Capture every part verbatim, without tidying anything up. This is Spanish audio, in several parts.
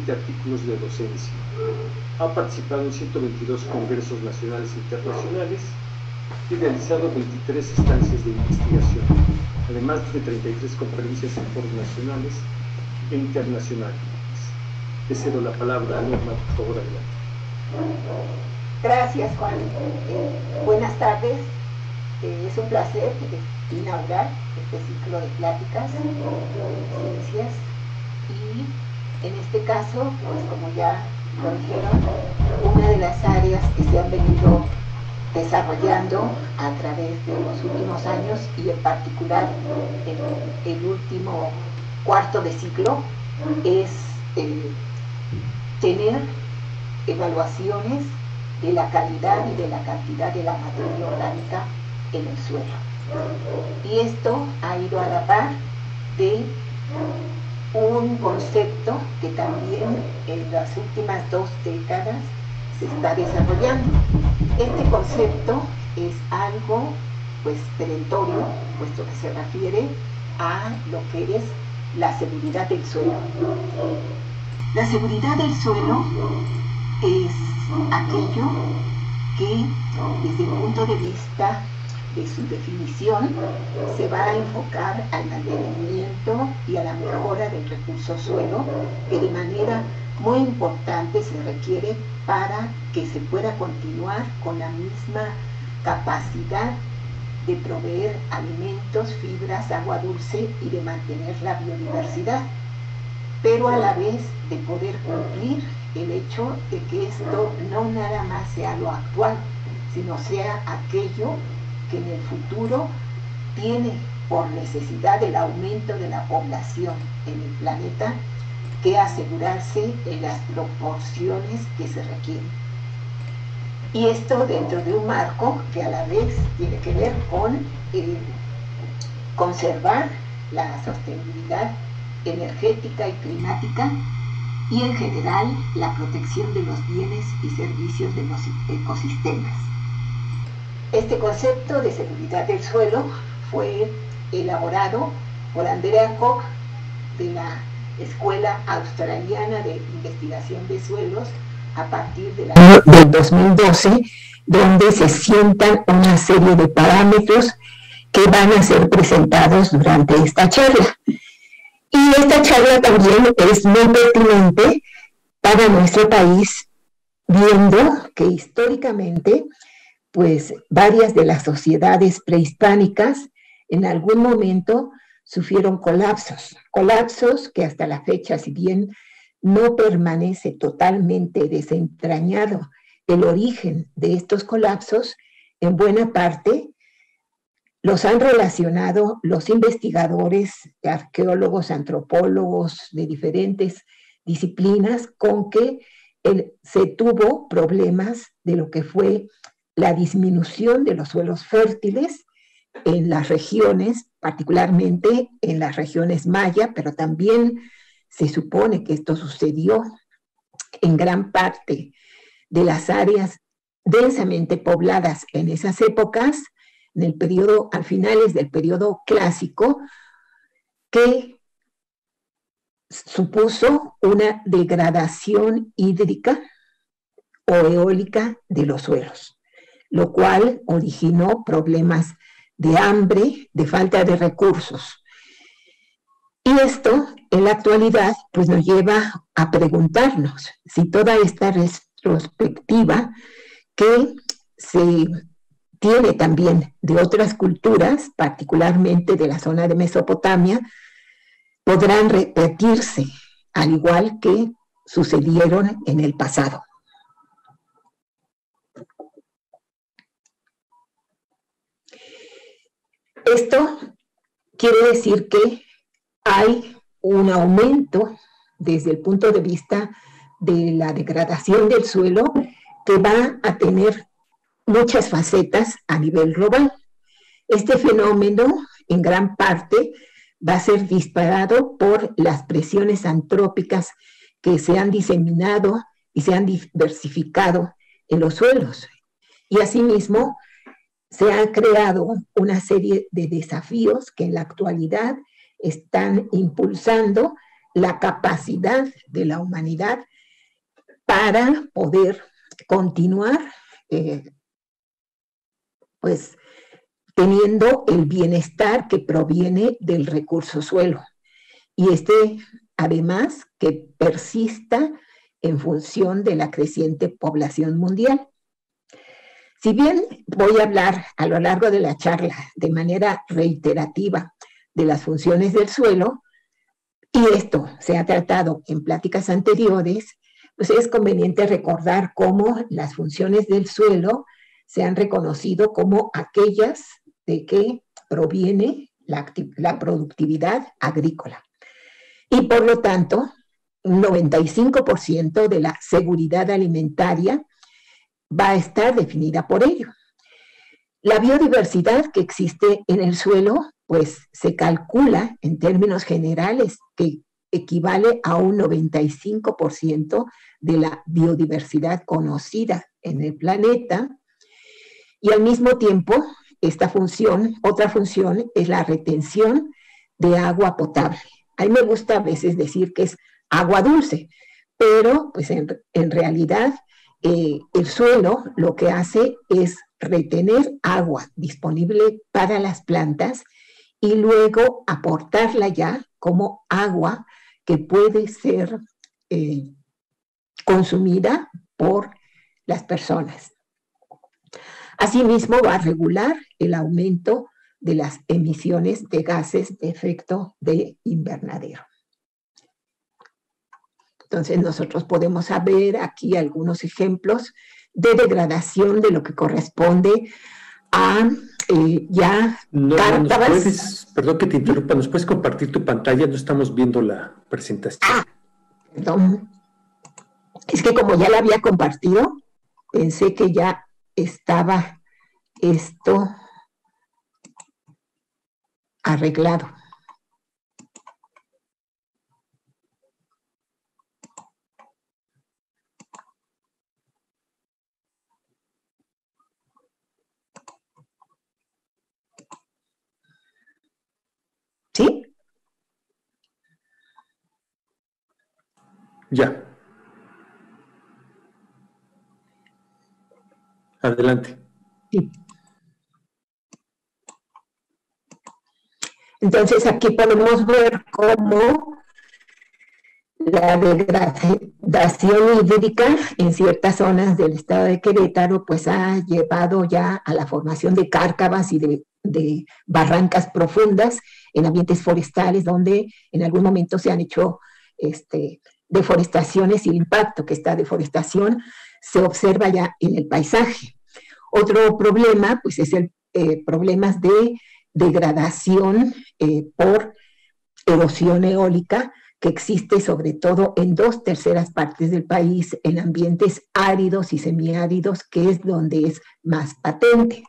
siete artículos de docencia. Ha participado en ciento veintidós congresos nacionales e internacionales y realizado veintitrés estancias de investigación, además de treinta y tres conferencias en foros nacionales e internacionales. Le cedo la palabra a Norma, por favor, adelante. Gracias, Juan. Eh, buenas tardes. Eh, es un placer inaugurar este ciclo de pláticas de ciencias y en este caso, pues como ya lo dijeron, una de las áreas que se han venido desarrollando a través de los últimos años y en particular el, el último cuarto de ciclo es eh, tener evaluaciones de la calidad y de la cantidad de la materia orgánica en el suelo. Y esto ha ido a la par de un concepto que también en las últimas dos décadas se está desarrollando. Este concepto es algo pues perentorio, puesto que se refiere a lo que es la seguridad del suelo. La seguridad del suelo es aquello que desde el punto de vista de su definición se va a enfocar al mantenimiento y a la mejora del recurso suelo, que de manera muy importante se requiere para que se pueda continuar con la misma capacidad de proveer alimentos, fibras, agua dulce y de mantener la biodiversidad, pero a la vez de poder cumplir el hecho de que esto no nada más sea lo actual, sino sea aquello que en el futuro tiene por necesidad el aumento de la población en el planeta que asegurarse en las proporciones que se requieren. Y esto dentro de un marco que a la vez tiene que ver con eh, conservar la sostenibilidad energética y climática y en general la protección de los bienes y servicios de los ecosistemas. Este concepto de seguridad del suelo fue elaborado por Andrea Koch de la Escuela Australiana de Investigación de Suelos a partir del año del dos mil doce, donde se sientan una serie de parámetros que van a ser presentados durante esta charla. Y esta charla también es muy pertinente para nuestro país, viendo que históricamente, pues varias de las sociedades prehispánicas en algún momento sufrieron colapsos, colapsos que hasta la fecha, si bien no permanece totalmente desentrañado el origen de estos colapsos, en buena parte los han relacionado los investigadores, arqueólogos, antropólogos de diferentes disciplinas con que el, se tuvo problemas de lo que fue la disminución de los suelos fértiles en las regiones, particularmente en las regiones maya, pero también se supone que esto sucedió en gran parte de las áreas densamente pobladas en esas épocas, en el periodo, a finales del periodo clásico, que supuso una degradación hídrica o eólica de los suelos, lo cual originó problemas de hambre, de falta de recursos. Y esto, en la actualidad, pues nos lleva a preguntarnos si toda esta retrospectiva que se tiene también de otras culturas, particularmente de la zona de Mesopotamia, podrán repetirse, al igual que sucedieron en el pasado. Esto quiere decir que hay un aumento desde el punto de vista de la degradación del suelo que va a tener muchas facetas a nivel global. Este fenómeno, en gran parte, va a ser disparado por las presiones antrópicas que se han diseminado y se han diversificado en los suelos. Y asimismo, se ha creado una serie de desafíos que en la actualidad están impulsando la capacidad de la humanidad para poder continuar eh, pues teniendo el bienestar que proviene del recurso suelo. Y este, además, que persista en función de la creciente población mundial. Si bien voy a hablar a lo largo de la charla de manera reiterativa de las funciones del suelo, y esto se ha tratado en pláticas anteriores, pues es conveniente recordar cómo las funciones del suelo se han reconocido como aquellas de que proviene la, la productividad agrícola. Y por lo tanto, un noventa y cinco por ciento de la seguridad alimentaria va a estar definida por ello. La biodiversidad que existe en el suelo, pues se calcula en términos generales que equivale a un noventa y cinco por ciento de la biodiversidad conocida en el planeta, y al mismo tiempo, esta función, otra función, es la retención de agua potable. A mí me gusta a veces decir que es agua dulce, pero pues en, en realidad eh, el suelo lo que hace es retener agua disponible para las plantas y luego aportarla ya como agua que puede ser eh, consumida por las personas. Asimismo, va a regular el aumento de las emisiones de gases de efecto de invernadero. Entonces, nosotros podemos ver aquí algunos ejemplos de degradación de lo que corresponde a eh, ya no, cártabas. ¿nos puedes, perdón que te interrumpa, ¿nos puedes compartir tu pantalla? No estamos viendo la presentación. Ah, perdón. Es que como ya la había compartido, pensé que ya estaba esto arreglado. ¿Sí? Ya. Adelante. Sí. Entonces aquí podemos ver cómo la degradación hídrica en ciertas zonas del estado de Querétaro pues ha llevado ya a la formación de cárcavas y de, de barrancas profundas en ambientes forestales donde en algún momento se han hecho este, deforestaciones y el impacto que esta deforestación se observa ya en el paisaje. Otro problema pues es el eh, problemas de degradación eh, por erosión eólica que existe sobre todo en dos terceras partes del país, en ambientes áridos y semiáridos, que es donde es más patente.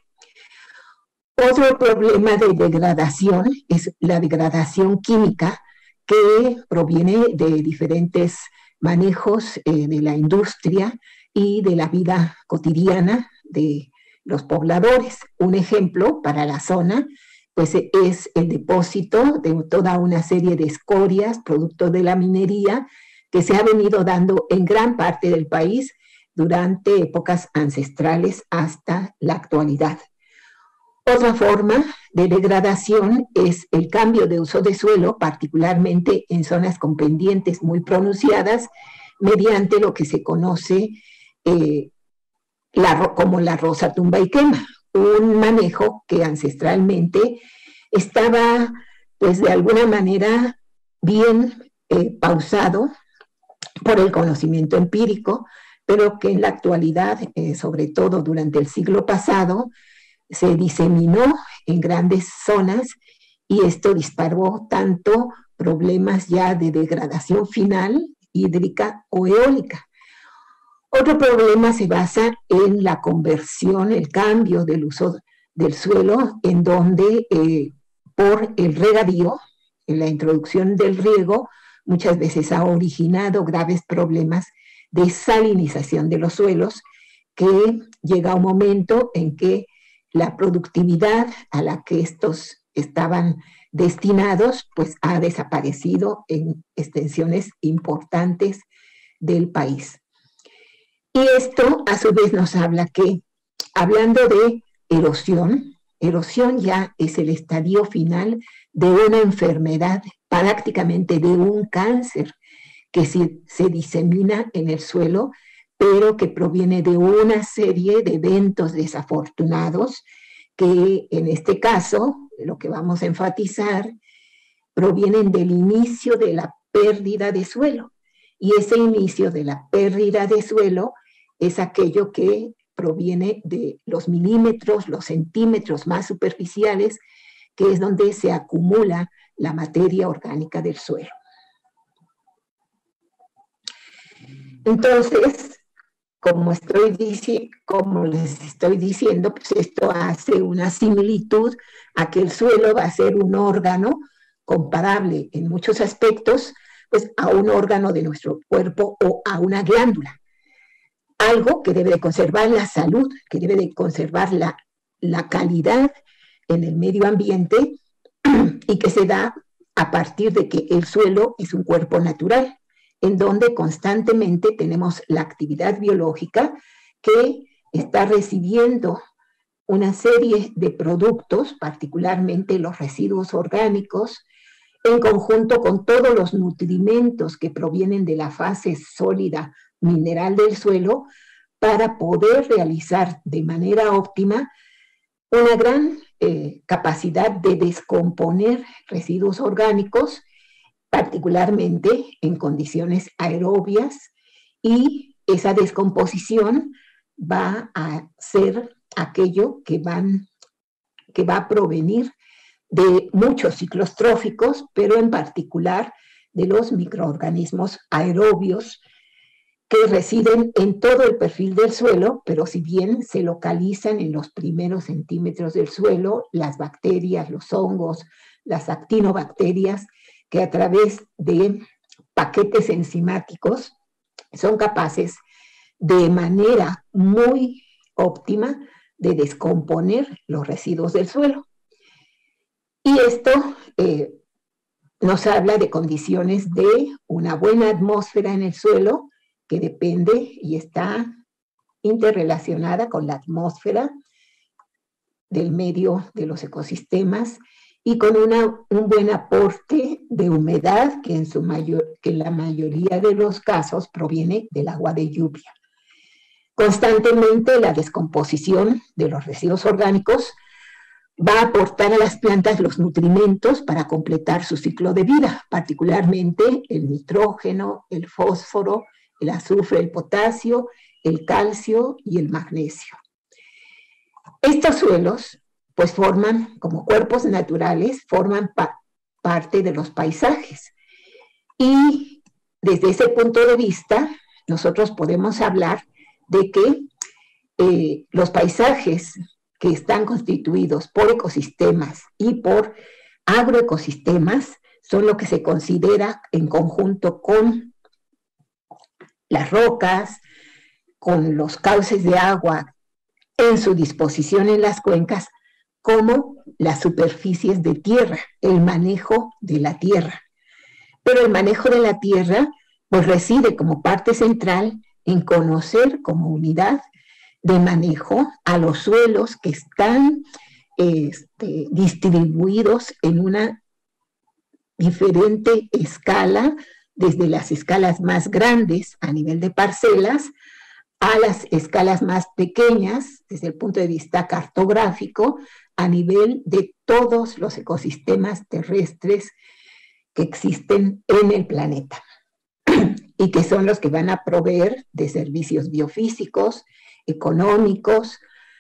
Otro problema de degradación es la degradación química, que proviene de diferentes manejos eh, de la industria y de la vida cotidiana de los pobladores. Un ejemplo para la zona pues es el depósito de toda una serie de escorias, producto de la minería, que se ha venido dando en gran parte del país durante épocas ancestrales hasta la actualidad. Otra forma de degradación es el cambio de uso de suelo, particularmente en zonas con pendientes muy pronunciadas, mediante lo que se conoce eh, la, como la roza tumba y quema, un manejo que ancestralmente estaba, pues de alguna manera, bien eh, pausado por el conocimiento empírico, pero que en la actualidad, eh, sobre todo durante el siglo pasado, se diseminó en grandes zonas y esto disparó tanto problemas ya de degradación final hídrica o eólica. Otro problema se basa en la conversión, el cambio del uso del suelo, en donde eh, por el regadío, en la introducción del riego, muchas veces ha originado graves problemas de salinización de los suelos, que llega un momento en que la productividad a la que estos estaban destinados pues ha desaparecido en extensiones importantes del país. Y esto a su vez nos habla que, hablando de erosión, erosión ya es el estadio final de una enfermedad, prácticamente de un cáncer que se, se disemina en el suelo, pero que proviene de una serie de eventos desafortunados que en este caso, lo que vamos a enfatizar, provienen del inicio de la pérdida de suelo. Y ese inicio de la pérdida de suelo es aquello que proviene de los milímetros, los centímetros más superficiales, que es donde se acumula la materia orgánica del suelo. Entonces, como, estoy como les estoy diciendo, pues esto hace una similitud a que el suelo va a ser un órgano comparable en muchos aspectos pues, a un órgano de nuestro cuerpo o a una glándula. Algo que debe de conservar la salud, que debe de conservar la, la calidad en el medio ambiente y que se da a partir de que el suelo es un cuerpo natural, en donde constantemente tenemos la actividad biológica que está recibiendo una serie de productos, particularmente los residuos orgánicos, en conjunto con todos los nutrimentos que provienen de la fase sólida mineral del suelo, para poder realizar de manera óptima una gran eh, capacidad de descomponer residuos orgánicos, particularmente en condiciones aerobias, y esa descomposición va a ser aquello que, van, que va a provenir de muchos ciclos tróficos, pero en particular de los microorganismos aerobios que residen en todo el perfil del suelo, pero si bien se localizan en los primeros centímetros del suelo, las bacterias, los hongos, las actinobacterias, que a través de paquetes enzimáticos son capaces de manera muy óptima de descomponer los residuos del suelo. Y esto eh, nos habla de condiciones de una buena atmósfera en el suelo, que depende y está interrelacionada con la atmósfera del medio de los ecosistemas, y con una, un buen aporte de humedad que en, su mayor, que en la mayoría de los casos proviene del agua de lluvia. Constantemente la descomposición de los residuos orgánicos va a aportar a las plantas los nutrimentos para completar su ciclo de vida, particularmente el nitrógeno, el fósforo, el azufre, el potasio, el calcio y el magnesio. Estos suelos pues forman, como cuerpos naturales, forman pa parte de los paisajes. Y desde ese punto de vista, nosotros podemos hablar de que eh, los paisajes que están constituidos por ecosistemas y por agroecosistemas son lo que se considera en conjunto con las rocas, con los cauces de agua en su disposición en las cuencas, como las superficies de tierra, el manejo de la tierra. Pero el manejo de la tierra pues reside como parte central en conocer como unidad de manejo a los suelos que están este, distribuidos en una diferente escala, desde las escalas más grandes a nivel de parcelas a las escalas más pequeñas desde el punto de vista cartográfico a nivel de todos los ecosistemas terrestres que existen en el planeta y que son los que van a proveer de servicios biofísicos, económicos,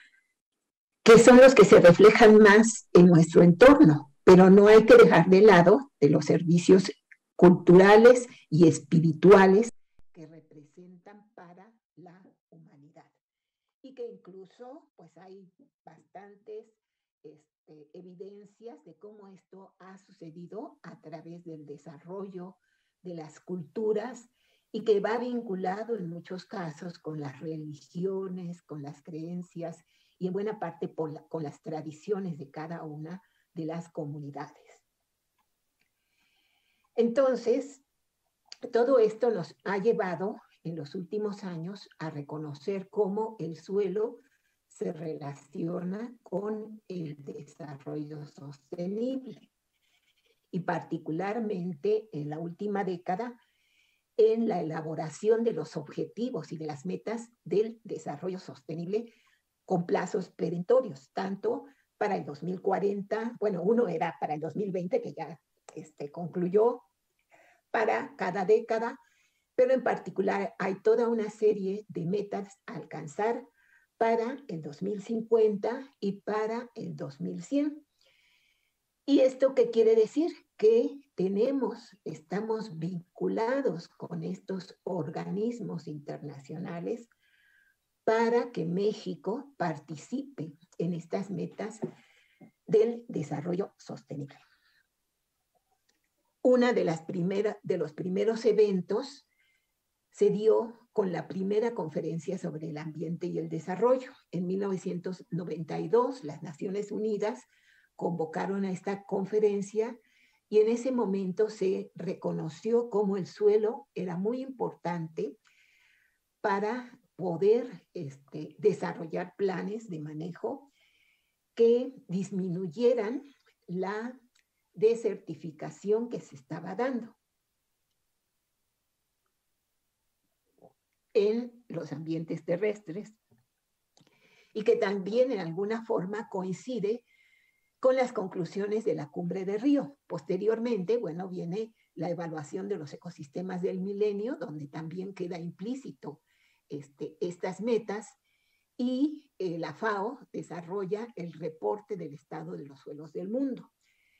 que son los que se reflejan más en nuestro entorno, pero no hay que dejar de lado de los servicios culturales y espirituales que representan para la humanidad. Y que incluso pues hay bastantes este, evidencias de cómo esto ha sucedido a través del desarrollo de las culturas y que va vinculado en muchos casos con las religiones, con las creencias y en buena parte por la, con las tradiciones de cada una de las comunidades. Entonces, todo esto nos ha llevado en los últimos años a reconocer cómo el suelo se relaciona con el desarrollo sostenible y particularmente en la última década en la elaboración de los objetivos y de las metas del desarrollo sostenible con plazos perentorios, tanto para el dos mil cuarenta, bueno, uno era para el dos mil veinte, que ya este, concluyó, para cada década, pero en particular hay toda una serie de metas a alcanzar para el dos mil cincuenta y para el dos mil cien. ¿Y esto qué quiere decir? Que tenemos, estamos vinculados con estos organismos internacionales para que México participe en estas metas del desarrollo sostenible. Una de las primeras, de los primeros eventos se dio con la primera conferencia sobre el ambiente y el desarrollo. En mil novecientos noventa y dos, las Naciones Unidas convocaron a esta conferencia y en ese momento se reconoció cómo el suelo era muy importante para poder este, desarrollar planes de manejo que disminuyeran la desertificación que se estaba dando en los ambientes terrestres y que también en alguna forma coincide con las conclusiones de la Cumbre de Río. Posteriormente, bueno, viene la evaluación de los ecosistemas del milenio, donde también queda implícito este, estas metas, y eh, la FAO desarrolla el reporte del estado de los suelos del mundo.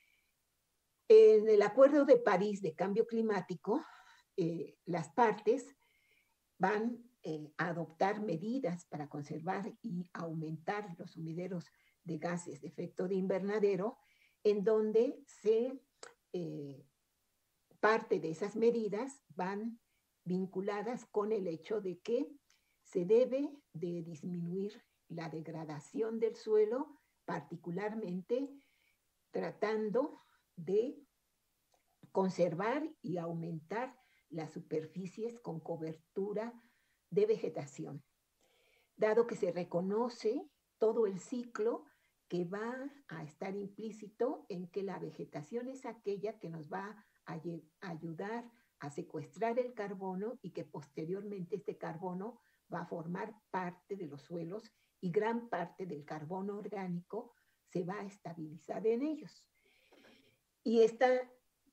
En el Acuerdo de París de Cambio Climático, eh, las partes van eh, a adoptar medidas para conservar y aumentar los sumideros de gases de efecto de invernadero, en donde se, eh, parte de esas medidas van vinculadas con el hecho de que se debe de disminuir la degradación del suelo, particularmente tratando de conservar y aumentar las superficies con cobertura de vegetación, dado que se reconoce todo el ciclo que va a estar implícito en que la vegetación es aquella que nos va a ayudar a secuestrar el carbono y que posteriormente este carbono va a formar parte de los suelos y gran parte del carbono orgánico se va a estabilizar en ellos. Y esta,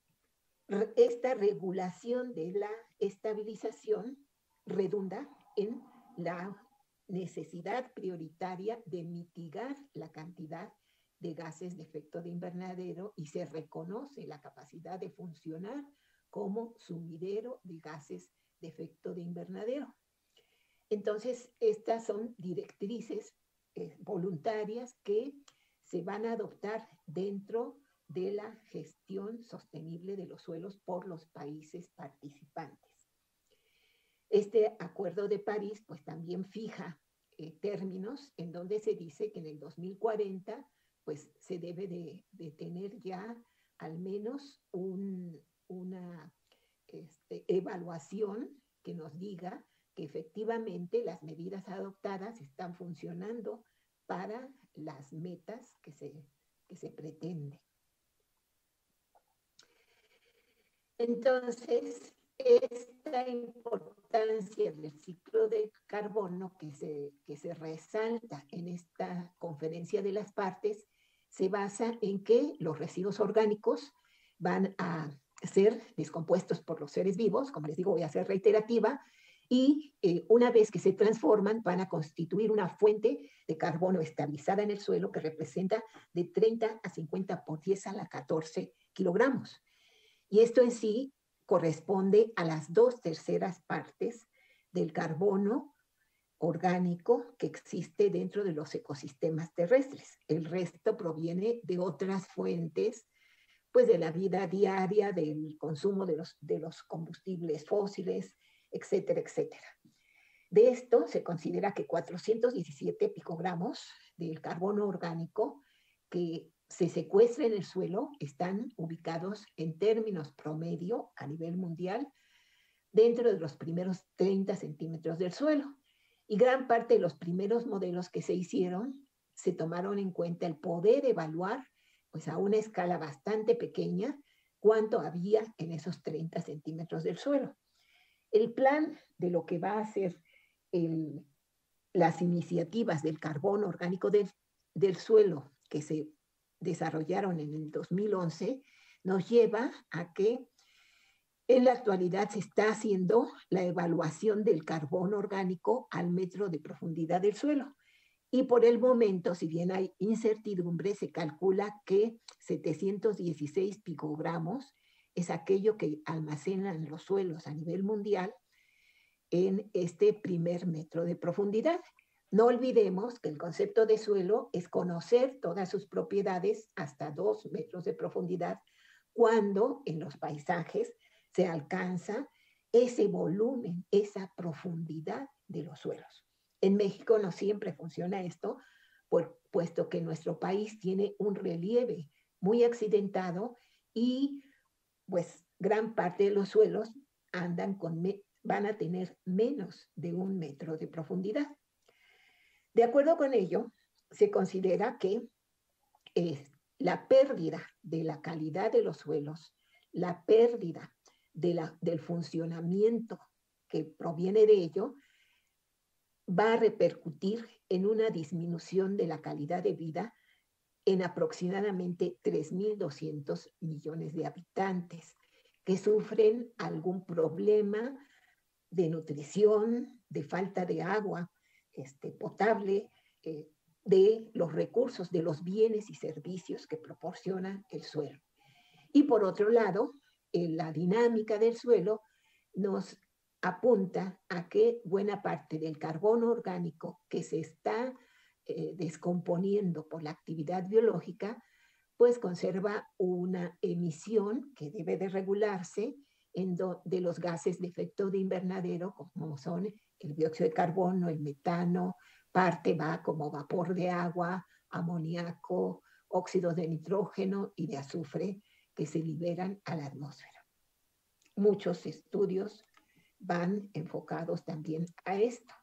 esta regulación de la estabilización redunda en la necesidad prioritaria de mitigar la cantidad de gases de efecto de invernadero y se reconoce la capacidad de funcionar como sumidero de gases de efecto de invernadero. Entonces, estas son directrices eh, voluntarias que se van a adoptar dentro de la gestión sostenible de los suelos por los países participantes. Este Acuerdo de París, pues también fija eh, términos en donde se dice que en el dos mil cuarenta, pues se debe de, de tener ya al menos un, una este, evaluación que nos diga que efectivamente las medidas adoptadas están funcionando para las metas que se, que se pretenden. Entonces, esta importancia del ciclo de carbono que se, que se resalta en esta conferencia de las partes se basa en que los residuos orgánicos van a ser descompuestos por los seres vivos, como les digo, voy a ser reiterativa, y eh, una vez que se transforman van a constituir una fuente de carbono estabilizada en el suelo que representa de treinta a cincuenta por diez a la catorce kilogramos. Y esto en sí corresponde a las dos terceras partes del carbono orgánico que existe dentro de los ecosistemas terrestres. El resto proviene de otras fuentes, pues de la vida diaria, del consumo de los, de los combustibles fósiles, etcétera, etcétera. De esto se considera que cuatrocientos diecisiete picogramos del carbono orgánico que se secuestra en el suelo están ubicados en términos promedio a nivel mundial dentro de los primeros treinta centímetros del suelo. Y gran parte de los primeros modelos que se hicieron se tomaron en cuenta el poder evaluar, pues a una escala bastante pequeña, cuánto había en esos treinta centímetros del suelo. El plan de lo que va a ser el, las iniciativas del carbono orgánico del, del suelo que se desarrollaron en el dos mil once nos lleva a que en la actualidad se está haciendo la evaluación del carbono orgánico al metro de profundidad del suelo. Y por el momento, si bien hay incertidumbre, se calcula que setecientos dieciséis picogramos es aquello que almacenan los suelos a nivel mundial en este primer metro de profundidad. No olvidemos que el concepto de suelo es conocer todas sus propiedades hasta dos metros de profundidad, cuando en los paisajes se alcanza ese volumen, esa profundidad de los suelos. En México no siempre funciona esto, por, puesto que nuestro país tiene un relieve muy accidentado y pues gran parte de los suelos andan con, van a tener menos de un metro de profundidad. De acuerdo con ello, se considera que eh, la pérdida de la calidad de los suelos, la pérdida de la, del funcionamiento que proviene de ello, va a repercutir en una disminución de la calidad de vida en aproximadamente tres mil doscientos millones de habitantes que sufren algún problema de nutrición, de falta de agua este, potable, eh, de los recursos, de los bienes y servicios que proporciona el suelo. Y por otro lado, eh, la dinámica del suelo nos apunta a que buena parte del carbono orgánico que se está eh, descomponiendo por la actividad biológica, pues conserva una emisión que debe de regularse en do, de los gases de efecto de invernadero, como son el dióxido de carbono, el metano, parte va como vapor de agua, amoníaco, óxidos de nitrógeno y de azufre que se liberan a la atmósfera. Muchos estudios van enfocados también a esto.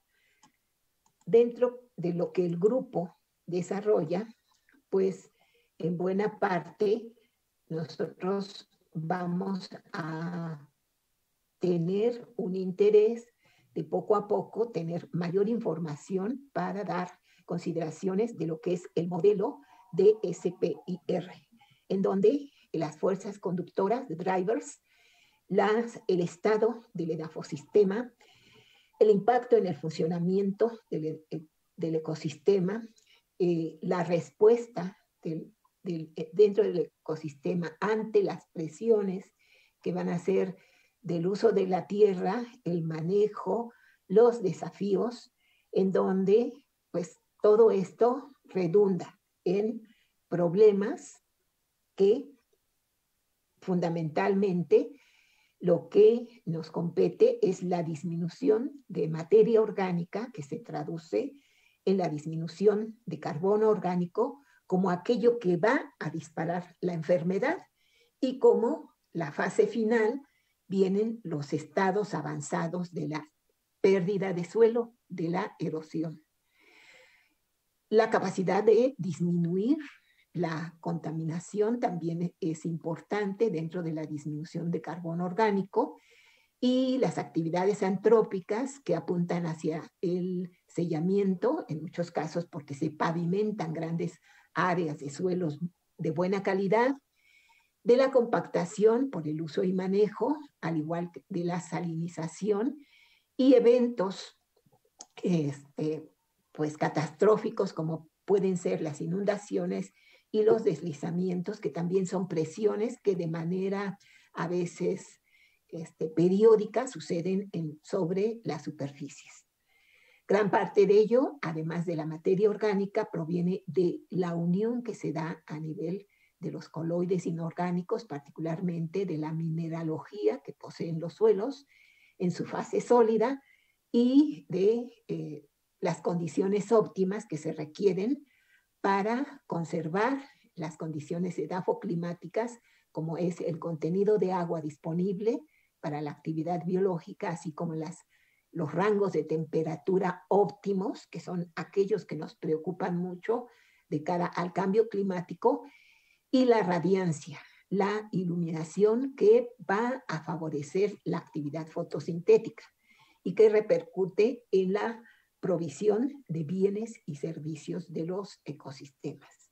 Dentro de lo que el grupo desarrolla, pues en buena parte nosotros vamos a tener un interés de poco a poco tener mayor información para dar consideraciones de lo que es el modelo de S P I R, en donde las fuerzas conductoras, drivers, las, el estado del edafosistema, el impacto en el funcionamiento del, del ecosistema, eh, la respuesta del, del, dentro del ecosistema ante las presiones que van a ser del uso de la tierra, el manejo, los desafíos, en donde pues todo esto redunda en problemas que fundamentalmente lo que nos compete es la disminución de materia orgánica que se traduce en la disminución de carbono orgánico como aquello que va a disparar la enfermedad y como la fase final vienen los estados avanzados de la pérdida de suelo, de la erosión. La capacidad de disminuir la contaminación también es importante dentro de la disminución de carbono orgánico y las actividades antrópicas que apuntan hacia el sellamiento, en muchos casos porque se pavimentan grandes áreas de suelos de buena calidad, de la compactación por el uso y manejo, al igual que de la salinización y eventos este, pues, catastróficos como pueden ser las inundaciones y los deslizamientos, que también son presiones que de manera a veces este, periódica suceden en, sobre las superficies. Gran parte de ello, además de la materia orgánica, proviene de la unión que se da a nivel de los coloides inorgánicos, particularmente de la mineralogía que poseen los suelos en su fase sólida y de eh, las condiciones óptimas que se requieren para conservar las condiciones edafoclimáticas, como es el contenido de agua disponible para la actividad biológica, así como las, los rangos de temperatura óptimos, que son aquellos que nos preocupan mucho de cara al cambio climático, y la radiancia, la iluminación que va a favorecer la actividad fotosintética y que repercute en la provisión de bienes y servicios de los ecosistemas.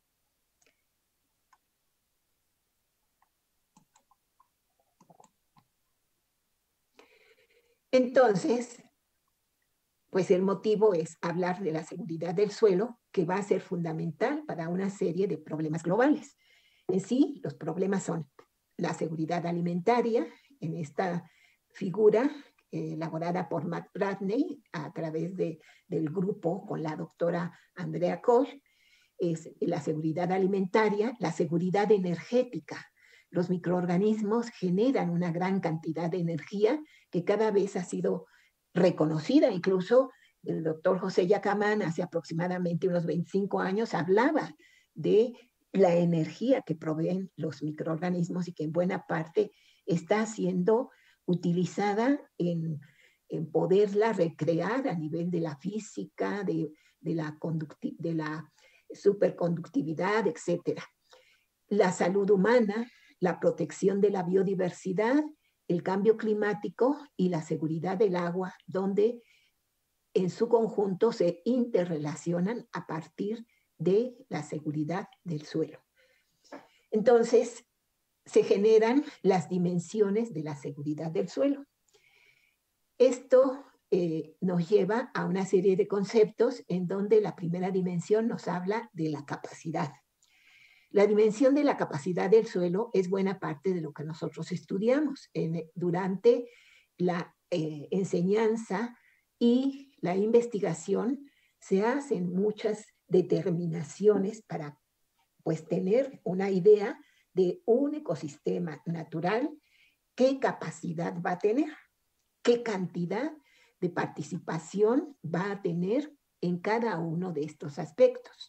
Entonces, pues el motivo es hablar de la seguridad del suelo, que va a ser fundamental para una serie de problemas globales. En sí, los problemas son la seguridad alimentaria, en esta figura eh, elaborada por Matt Bradney a través de, del grupo con la doctora Andrea Kohl, es la seguridad alimentaria, la seguridad energética. Los microorganismos generan una gran cantidad de energía que cada vez ha sido reconocida. Incluso el doctor José Yacamán hace aproximadamente unos veinticinco años hablaba de la energía que proveen los microorganismos y que en buena parte está siendo utilizada en, en poderla recrear a nivel de la física, de, de, la, de la superconductividad, etcétera. La salud humana, la protección de la biodiversidad, el cambio climático y la seguridad del agua, donde en su conjunto se interrelacionan a partir de la seguridad del suelo. Entonces, se generan las dimensiones de la seguridad del suelo. Esto eh, nos lleva a una serie de conceptos en donde la primera dimensión nos habla de la capacidad. La dimensión de la capacidad del suelo es buena parte de lo que nosotros estudiamos en, durante la eh, enseñanza y la investigación. Se hacen muchas determinaciones para pues, tener una idea de un ecosistema natural, qué capacidad va a tener, qué cantidad de participación va a tener en cada uno de estos aspectos.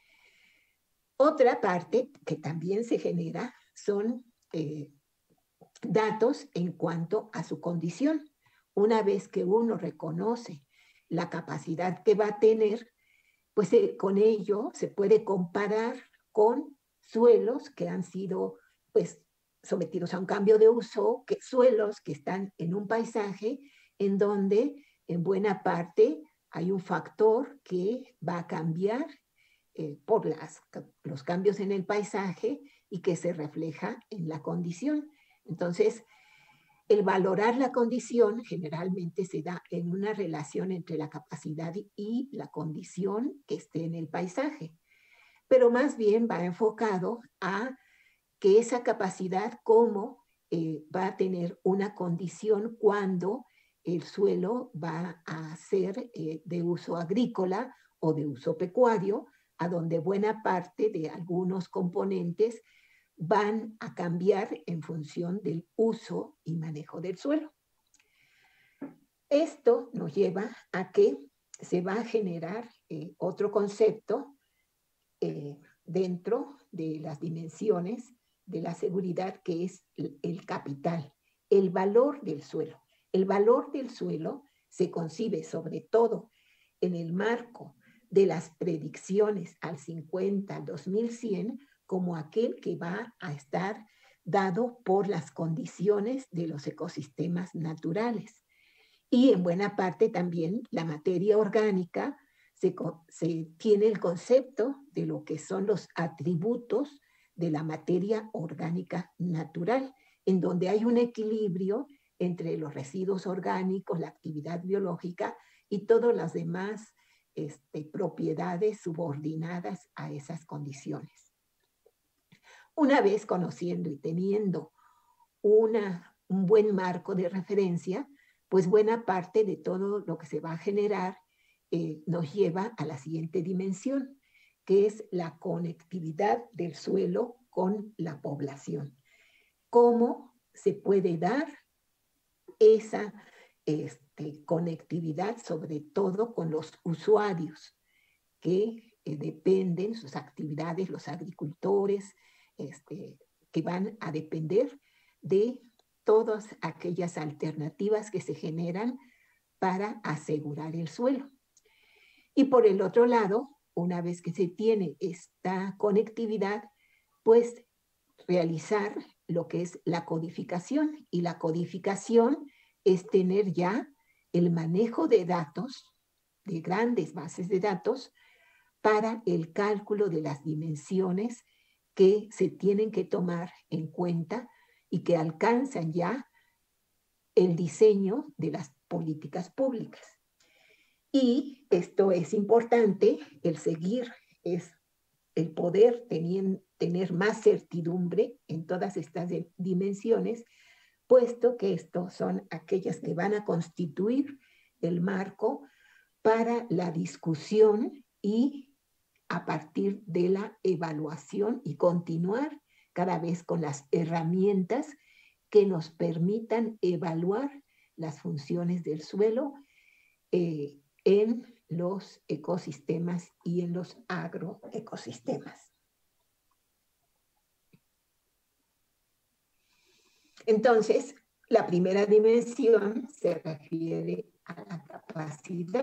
Otra parte que también se genera son eh, datos en cuanto a su condición. Una vez que uno reconoce la capacidad que va a tener, pues eh, con ello se puede comparar con suelos que han sido pues, sometidos a un cambio de uso, que, suelos que están en un paisaje en donde en buena parte hay un factor que va a cambiar Eh, por las, los cambios en el paisaje y que se refleja en la condición. Entonces, el valorar la condición generalmente se da en una relación entre la capacidad y la condición que esté en el paisaje, pero más bien va enfocado a que esa capacidad cómo eh, va a tener una condición cuando el suelo va a ser eh, de uso agrícola o de uso pecuario, a donde buena parte de algunos componentes van a cambiar en función del uso y manejo del suelo. Esto nos lleva a que se va a generar eh, otro concepto eh, dentro de las dimensiones de la seguridad, que es el, el capital, el valor del suelo. El valor del suelo se concibe sobre todo en el marco de las predicciones al cincuenta, al dos mil cien, como aquel que va a estar dado por las condiciones de los ecosistemas naturales. Y en buena parte también la materia orgánica se, se tiene el concepto de lo que son los atributos de la materia orgánica natural, en donde hay un equilibrio entre los residuos orgánicos, la actividad biológica y todas las demás Este, propiedades subordinadas a esas condiciones. Una vez conociendo y teniendo una, un buen marco de referencia, pues buena parte de todo lo que se va a generar eh, nos lleva a la siguiente dimensión, que es la conectividad del suelo con la población. ¿Cómo se puede dar esa este, conectividad, sobre todo con los usuarios, que eh, dependen, sus actividades, los agricultores, este, que van a depender de todas aquellas alternativas que se generan para asegurar el suelo. Y por el otro lado, una vez que se tiene esta conectividad, pues realizar lo que es la codificación. Y la codificación es tener ya el manejo de datos, de grandes bases de datos, para el cálculo de las dimensiones que se tienen que tomar en cuenta y que alcanzan ya el diseño de las políticas públicas. Y esto es importante, el seguir es el poder tener, tener más certidumbre en todas estas dimensiones, puesto que estos son aquellas que van a constituir el marco para la discusión y a partir de la evaluación y continuar cada vez con las herramientas que nos permitan evaluar las funciones del suelo eh, en los ecosistemas y en los agroecosistemas. Entonces, la primera dimensión se refiere a la capacidad,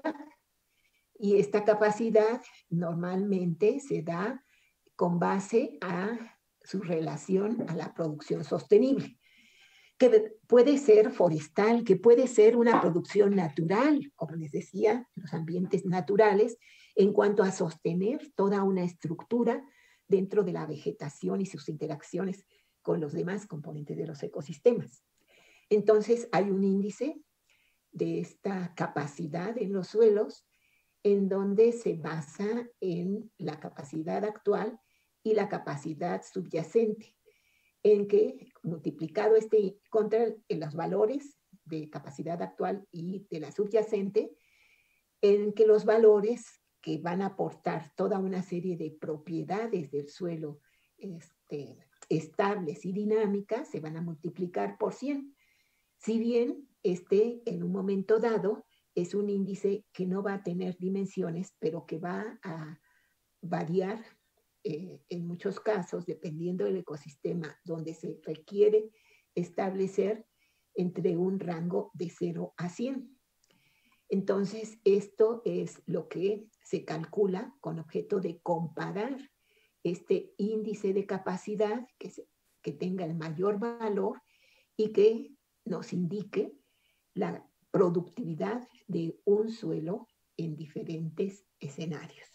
y esta capacidad normalmente se da con base a su relación a la producción sostenible, que puede ser forestal, que puede ser una producción natural, como les decía, los ambientes naturales, en cuanto a sostener toda una estructura dentro de la vegetación y sus interacciones con los demás componentes de los ecosistemas. Entonces, hay un índice de esta capacidad en los suelos en donde se basa en la capacidad actual y la capacidad subyacente, en que multiplicado este contra los valores de capacidad actual y de la subyacente, en que los valores que van a aportar toda una serie de propiedades del suelo este, estables y dinámicas se van a multiplicar por cien. Si bien este en un momento dado es un índice que no va a tener dimensiones, pero que va a variar eh, en muchos casos, dependiendo del ecosistema donde se requiere establecer entre un rango de cero a cien. Entonces, esto es lo que se calcula con objeto de comparar este índice de capacidad que, se, que tenga el mayor valor y que nos indique la productividad de un suelo en diferentes escenarios,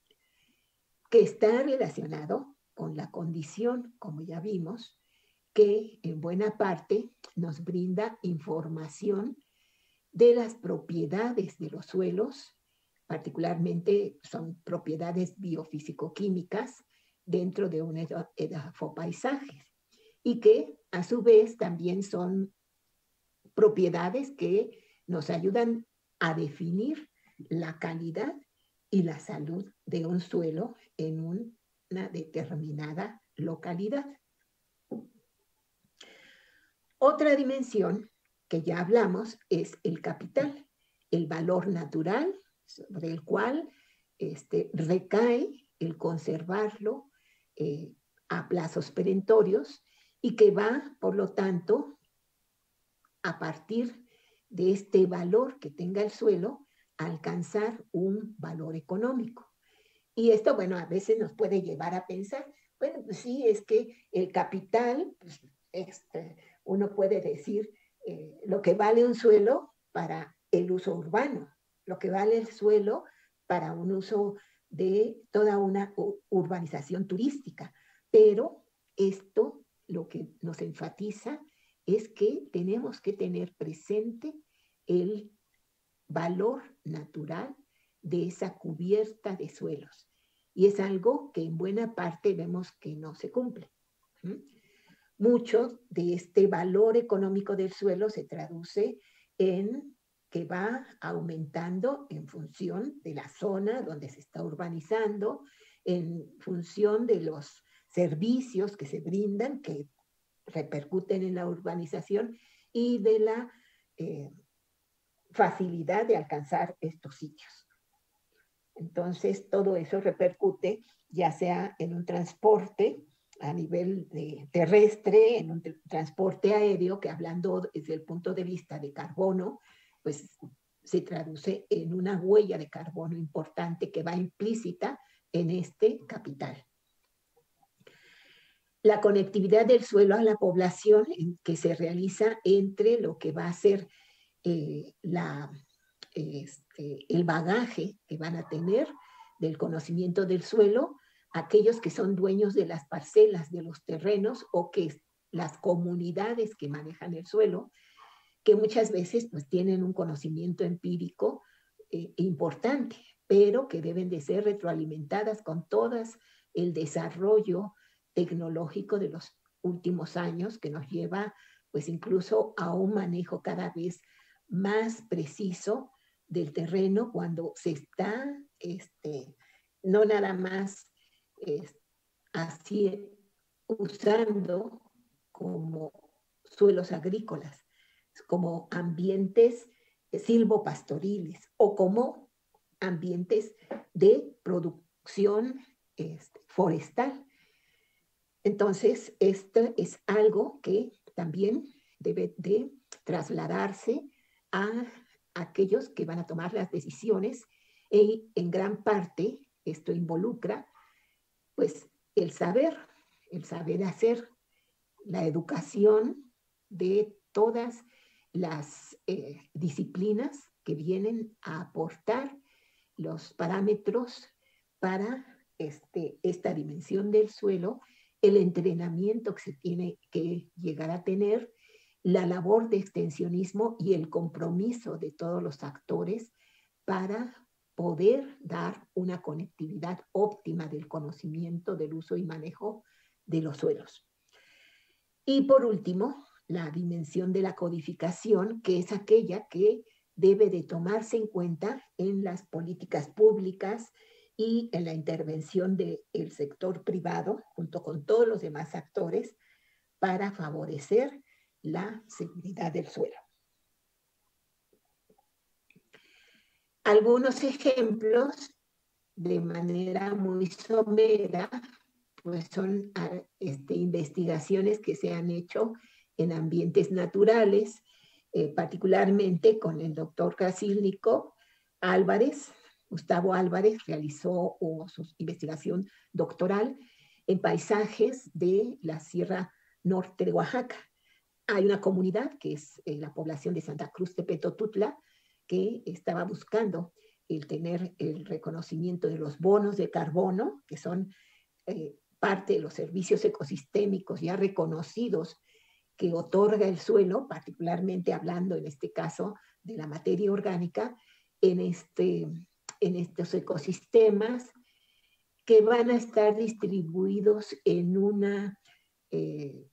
que está relacionado con la condición, como ya vimos, que en buena parte nos brinda información de las propiedades de los suelos, particularmente son propiedades biofísico-químicas dentro de un edafopaisaje, y que a su vez también son propiedades que nos ayudan a definir la calidad y la salud de un suelo en una determinada localidad. Otra dimensión que ya hablamos es el capital, el valor natural sobre el cual este, recae el conservarlo eh, a plazos perentorios y que va, por lo tanto, a partir de este valor que tenga el suelo, a alcanzar un valor económico. Y esto, bueno, a veces nos puede llevar a pensar, bueno, pues sí, es que el capital, pues, este, uno puede decir eh, lo que vale un suelo para el uso urbano, lo que vale el suelo para un uso de toda una urbanización turística. Pero esto lo que nos enfatiza es que tenemos que tener presente el valor natural de esa cubierta de suelos. Y es algo que en buena parte vemos que no se cumple. ¿Mm? Mucho de este valor económico del suelo se traduce en que va aumentando en función de la zona donde se está urbanizando, en función de los servicios que se brindan, que repercuten en la urbanización y de la eh, facilidad de alcanzar estos sitios. Entonces, todo eso repercute ya sea en un transporte a nivel de terrestre, en un transporte aéreo, que hablando desde el punto de vista de carbono, pues se traduce en una huella de carbono importante que va implícita en este capital. La conectividad del suelo a la población que se realiza entre lo que va a ser eh, la, este, el bagaje que van a tener del conocimiento del suelo, aquellos que son dueños de las parcelas, de los terrenos, o que las comunidades que manejan el suelo, que muchas veces pues tienen un conocimiento empírico eh, importante, pero que deben de ser retroalimentadas con todo el desarrollo tecnológico de los últimos años, que nos lleva pues incluso a un manejo cada vez más preciso del terreno cuando se está este, no nada más eh, así usando como suelos agrícolas, como ambientes silvopastoriles o como ambientes de producción este, forestal. Entonces, esto es algo que también debe de trasladarse a aquellos que van a tomar las decisiones, y en gran parte esto involucra pues el saber, el saber hacer, la educación de todas las eh, disciplinas que vienen a aportar los parámetros para este, esta dimensión del suelo, el entrenamiento que se tiene que llegar a tener, la labor de extensionismo y el compromiso de todos los actores para poder dar una conectividad óptima del conocimiento, del uso y manejo de los suelos. Y por último, la dimensión de la codificación, que es aquella que debe de tomarse en cuenta en las políticas públicas y en la intervención del sector privado, junto con todos los demás actores, para favorecer la seguridad del suelo. Algunos ejemplos, de manera muy somera, pues son este, investigaciones que se han hecho en ambientes naturales, eh, particularmente con el doctor Krasilnikov Álvarez. Gustavo Álvarez realizó oh, su investigación doctoral en paisajes de la Sierra Norte de Oaxaca. Hay una comunidad que es eh, la población de Santa Cruz Tepetotutla, que estaba buscando el tener el reconocimiento de los bonos de carbono, que son eh, parte de los servicios ecosistémicos ya reconocidos que otorga el suelo, particularmente hablando en este caso de la materia orgánica, en, este, en estos ecosistemas que van a estar distribuidos en, una, eh,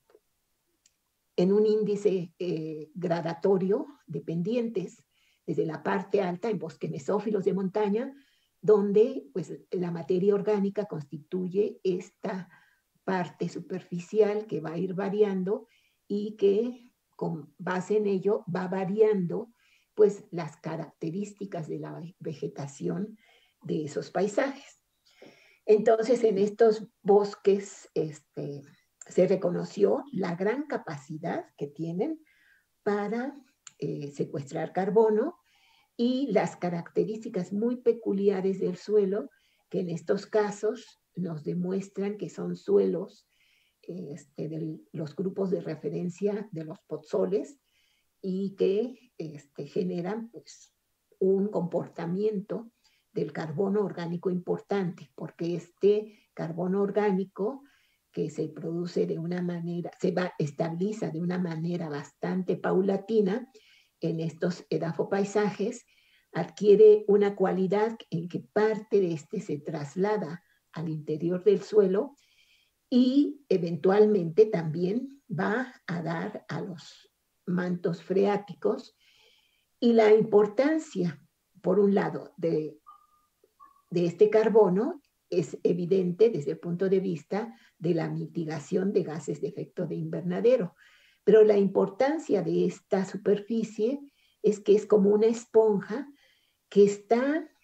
en un índice eh, gradatorio de pendientes, desde la parte alta en bosques mesófilos de montaña, donde pues, la materia orgánica constituye esta parte superficial que va a ir variando y que con base en ello va variando pues, las características de la vegetación de esos paisajes. Entonces, en estos bosques este, se reconoció la gran capacidad que tienen para eh, secuestrar carbono y las características muy peculiares del suelo, que en estos casos nos demuestran que son suelos este, de los grupos de referencia de los potzoles y que este, generan pues, un comportamiento del carbono orgánico importante, porque este carbono orgánico que se produce de una manera, se va, estabiliza de una manera bastante paulatina en estos edafopaisajes, adquiere una cualidad en que parte de este se traslada al interior del suelo y eventualmente también va a dar a los mantos freáticos. Y la importancia, por un lado, de, de este carbono es evidente desde el punto de vista de la mitigación de gases de efecto de invernadero. Pero la importancia de esta superficie es que es como una esponja que está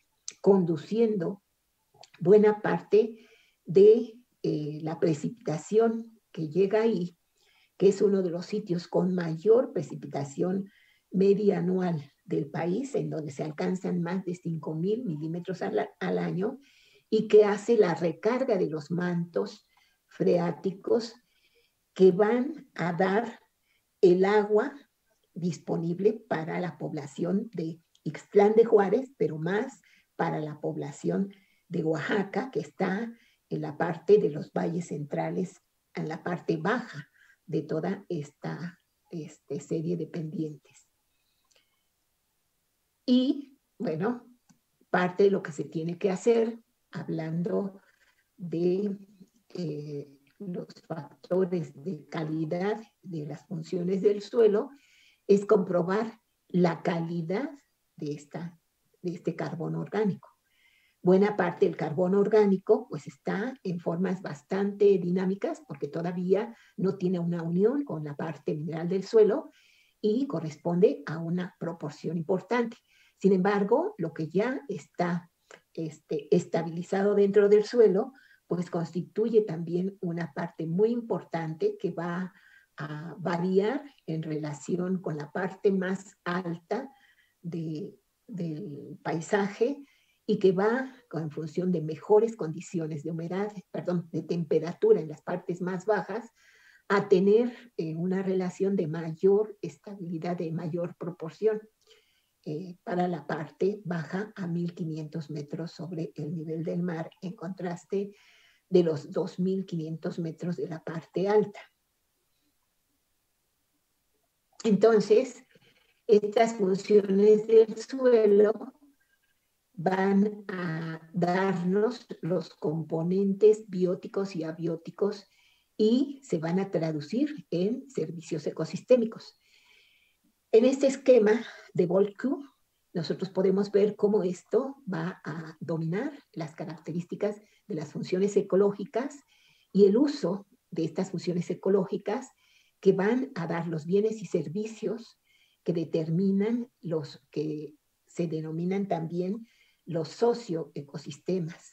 conduciendo buena parte de eh, la precipitación que llega ahí, que es uno de los sitios con mayor precipitación media anual del país, en donde se alcanzan más de cinco mil milímetros al, al año, y que hace la recarga de los mantos freáticos que van a dar el agua disponible para la población de Ixtlán de Juárez, pero más para la población de Oaxaca, que está en la parte de los valles centrales, en la parte baja de toda esta este, serie de pendientes. Y, bueno, parte de lo que se tiene que hacer, hablando de eh, los factores de calidad de las funciones del suelo, es comprobar la calidad de, esta, de este carbono orgánico. Buena parte del carbono orgánico pues está en formas bastante dinámicas porque todavía no tiene una unión con la parte mineral del suelo y corresponde a una proporción importante. Sin embargo, lo que ya está este, estabilizado dentro del suelo pues constituye también una parte muy importante que va a variar en relación con la parte más alta de, del paisaje y que va en función de mejores condiciones de humedad, perdón, de temperatura en las partes más bajas, a tener eh, una relación de mayor estabilidad, de mayor proporción eh, para la parte baja a mil quinientos metros sobre el nivel del mar, en contraste de los dos mil quinientos metros de la parte alta. Entonces, estas funciones del suelo van a darnos los componentes bióticos y abióticos y se van a traducir en servicios ecosistémicos. En este esquema de Boldkuhl, nosotros podemos ver cómo esto va a dominar las características de las funciones ecológicas y el uso de estas funciones ecológicas que van a dar los bienes y servicios que determinan los que se denominan también los socioecosistemas,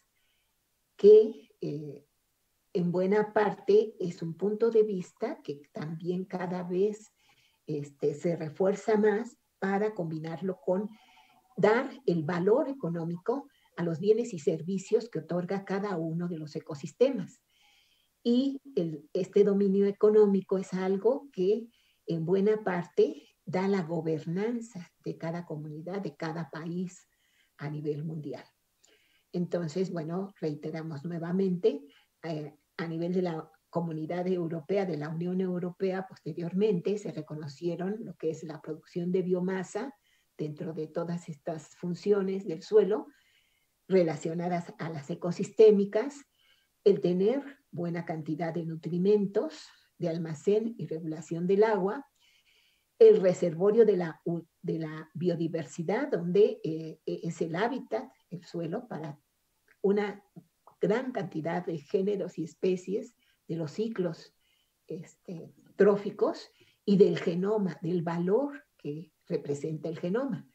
que eh, en buena parte es un punto de vista que también cada vez este, se refuerza más para combinarlo con dar el valor económico a los bienes y servicios que otorga cada uno de los ecosistemas. Y el, este dominio económico es algo que en buena parte da la gobernanza de cada comunidad, de cada país a nivel mundial. Entonces, bueno, reiteramos nuevamente, eh, a nivel de la Comunidad Europea, de la Unión Europea, posteriormente se reconocieron lo que es la producción de biomasa dentro de todas estas funciones del suelo relacionadas a las ecosistémicas, el tener buena cantidad de nutrimentos, de almacén y regulación del agua, el reservorio de la, de la biodiversidad, donde eh, es el hábitat, el suelo, para una gran cantidad de géneros y especies de los ciclos este, tróficos y del genoma, del valor que representa el genoma.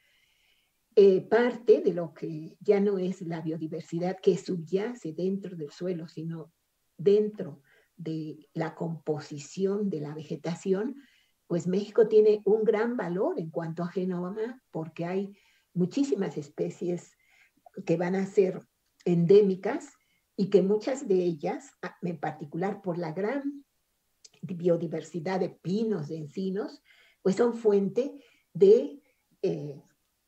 Eh, parte de lo que ya no es la biodiversidad que subyace dentro del suelo, sino dentro de la composición de la vegetación, pues México tiene un gran valor en cuanto a genoma porque hay muchísimas especies que van a ser endémicas y que muchas de ellas, en particular por la gran biodiversidad de pinos, de encinos, pues son fuente de eh,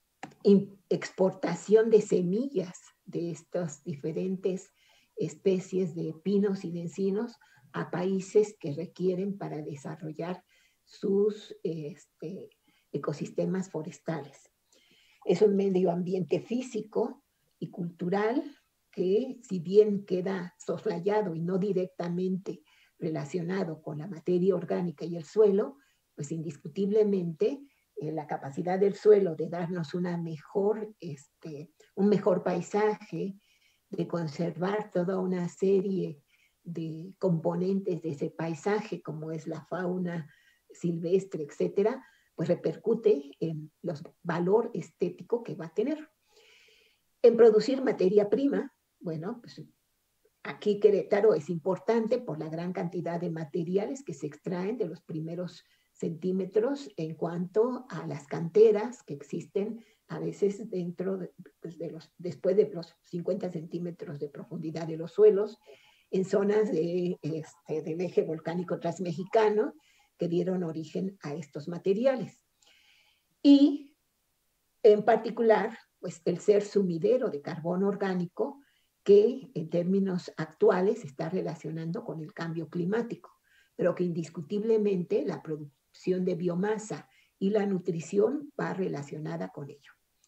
exportación de semillas de estas diferentes especies de pinos y de encinos a países que requieren para desarrollar sus este, ecosistemas forestales. Es un medio ambiente físico y cultural que, si bien queda soslayado y no directamente relacionado con la materia orgánica y el suelo, pues indiscutiblemente eh, la capacidad del suelo de darnos una mejor, este, un mejor paisaje, de conservar toda una serie de componentes de ese paisaje, como es la fauna silvestre, etcétera, pues repercute en el valor estético que va a tener. En producir materia prima, bueno, pues aquí Querétaro es importante por la gran cantidad de materiales que se extraen de los primeros centímetros en cuanto a las canteras que existen a veces dentro de, pues de los, después de los cincuenta centímetros de profundidad de los suelos, en zonas de, este, del eje volcánico transmexicano que dieron origen a estos materiales. Y en particular, pues el ser sumidero de carbón orgánico que en términos actuales se está relacionando con el cambio climático, pero que indiscutiblemente la producción de biomasa y la nutrición va relacionada con ello.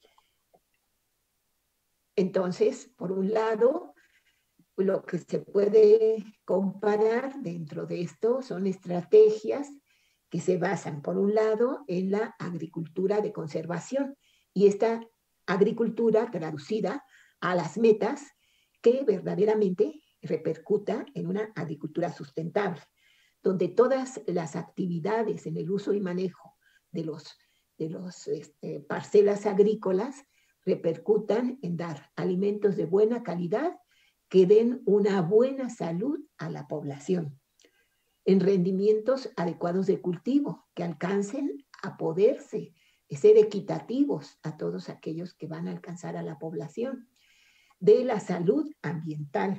Entonces, por un lado, lo que se puede comparar dentro de esto son estrategias que se basan, por un lado, en la agricultura de conservación, y esta agricultura traducida a las metas que verdaderamente repercuta en una agricultura sustentable, donde todas las actividades en el uso y manejo de los, de los este, parcelas agrícolas repercutan en dar alimentos de buena calidad que den una buena salud a la población, en rendimientos adecuados de cultivo, que alcancen a poderse ser equitativos a todos aquellos que van a alcanzar a la población, de la salud ambiental,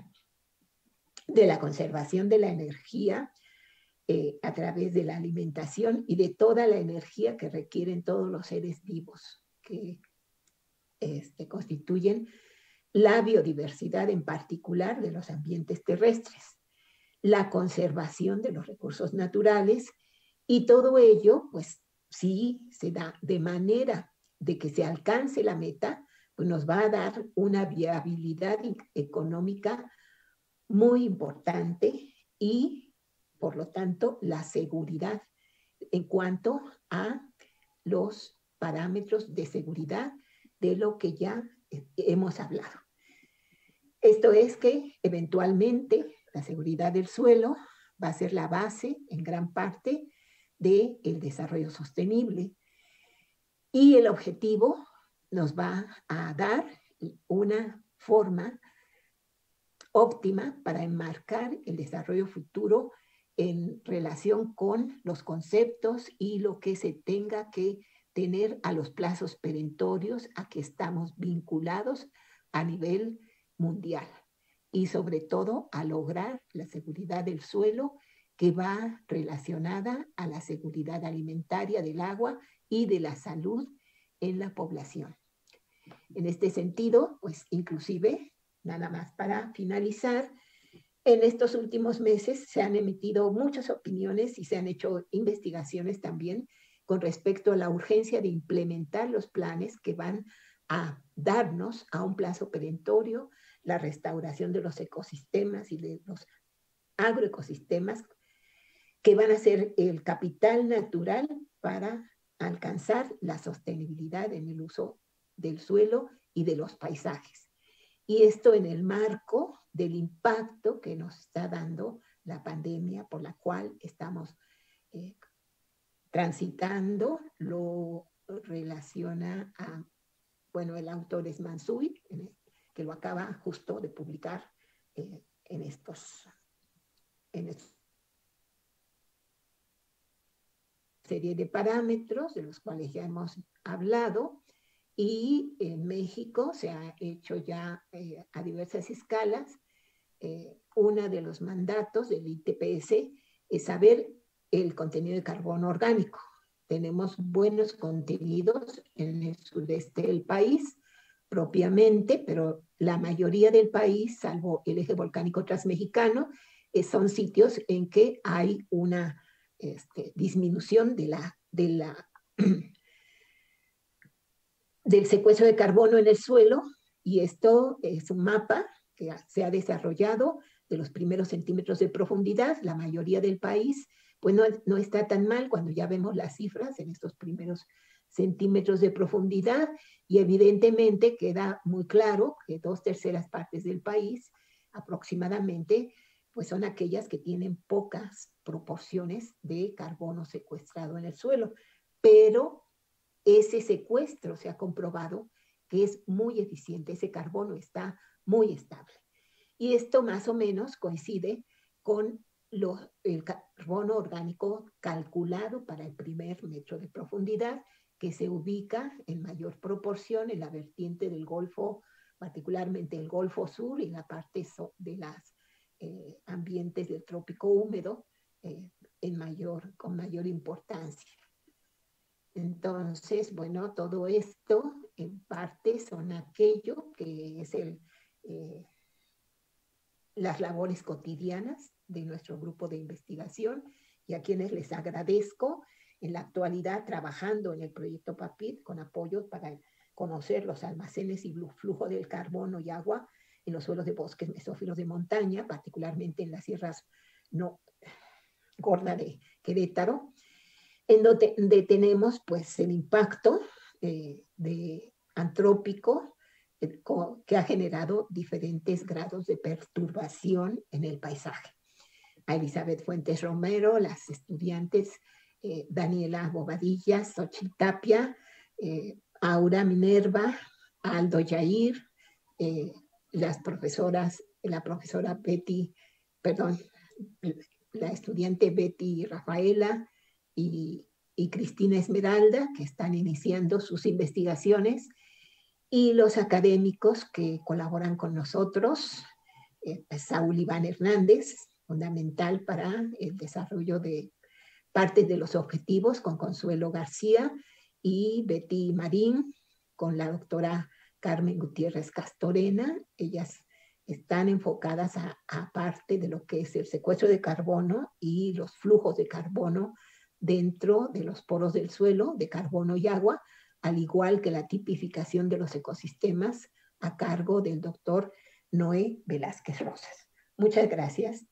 de la conservación de la energía eh, a través de la alimentación y de toda la energía que requieren todos los seres vivos que este, constituyen la biodiversidad en particular de los ambientes terrestres, la conservación de los recursos naturales, y todo ello, pues sí se da de manera de que se alcance la meta, pues nos va a dar una viabilidad económica muy importante y, por lo tanto, la seguridad en cuanto a los parámetros de seguridad de lo que ya hemos hablado. Esto es que eventualmente la seguridad del suelo va a ser la base en gran parte del desarrollo sostenible, y el objetivo nos va a dar una forma óptima para enmarcar el desarrollo futuro en relación con los conceptos y lo que se tenga que tener a los plazos perentorios a que estamos vinculados a nivel mundial, y sobre todo a lograr la seguridad del suelo, que va relacionada a la seguridad alimentaria del agua y de la salud en la población. En este sentido, pues inclusive, nada más para finalizar, en estos últimos meses se han emitido muchas opiniones y se han hecho investigaciones también con respecto a la urgencia de implementar los planes que van a darnos a un plazo perentorio la restauración de los ecosistemas y de los agroecosistemas, que van a ser el capital natural para alcanzar la sostenibilidad en el uso del suelo y de los paisajes. Y esto en el marco del impacto que nos está dando la pandemia por la cual estamos eh, transitando. Lo relaciona a, bueno, el autor es Mansuy, que lo acaba justo de publicar eh, en estos, en estos serie de parámetros de los cuales ya hemos hablado, y en México se ha hecho ya eh, a diversas escalas. Eh, uno de los mandatos del I T P S es saber el contenido de carbono orgánico. Tenemos buenos contenidos en el sureste del país propiamente, pero la mayoría del país, salvo el eje volcánico transmexicano, eh, son sitios en que hay una Este, disminución de la, de la, del secuestro de carbono en el suelo, y esto es un mapa que se ha desarrollado de los primeros centímetros de profundidad. La mayoría del país pues no, no está tan mal cuando ya vemos las cifras en estos primeros centímetros de profundidad, y evidentemente queda muy claro que dos terceras partes del país aproximadamente pues son aquellas que tienen pocas proporciones de carbono secuestrado en el suelo, pero ese secuestro se ha comprobado que es muy eficiente, ese carbono está muy estable. Y esto más o menos coincide con lo, el carbono orgánico calculado para el primer metro de profundidad, que se ubica en mayor proporción en la vertiente del Golfo, particularmente el Golfo Sur y la parte de los eh, ambientes del trópico húmedo, eh, en mayor, con mayor importancia. Entonces, bueno, todo esto en parte son aquello que es el, eh, las labores cotidianas de nuestro grupo de investigación, y a quienes les agradezco en la actualidad trabajando en el proyecto PAPIT con apoyo para conocer los almacenes y flujo del carbono y agua en los suelos de bosques mesófilos de montaña, particularmente en las sierras no gorda de Querétaro, en donde, donde tenemos pues el impacto eh, de antrópico eh, que ha generado diferentes grados de perturbación en el paisaje. A Elizabeth Fuentes Romero, las estudiantes eh, Daniela Bobadilla, Xochitl Tapia, eh, Aura Minerva, Aldo Yair, eh, las profesoras, la profesora Betty, perdón, la estudiante Betty Rafaela y, y Cristina Esmeralda, que están iniciando sus investigaciones, y los académicos que colaboran con nosotros, eh, Saúl Iván Hernández, fundamental para el desarrollo de partes de los objetivos, con Consuelo García, y Betty Marín, con la doctora Carmen Gutiérrez Castorena. Ellas están enfocadas a, a parte de lo que es el secuestro de carbono y los flujos de carbono dentro de los poros del suelo, de carbono y agua, al igual que la tipificación de los ecosistemas a cargo del doctor Noé Velázquez Rosas. Muchas gracias.